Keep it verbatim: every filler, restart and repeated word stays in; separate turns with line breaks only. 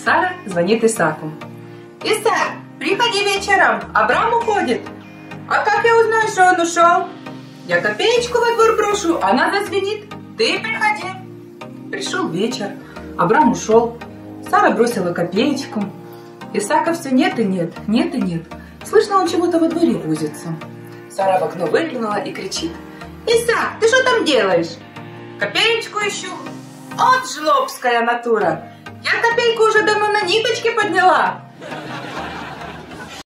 Сара звонит Исааку. Исаак, приходи вечером, Абрам уходит. А как я узнаю, что он ушел? Я копеечку во двор брошу, она зазвенит. Ты приходи. Пришел вечер, Абрам ушел. Сара бросила копеечку. Исаака все нет и нет, нет и нет. Слышно, он чего-то во дворе возится. Сара в окно выглянула и кричит. Исаак, ты что там делаешь? Копеечку ищу. От жлобская натура. Я копейку уже давно на ниточке подняла.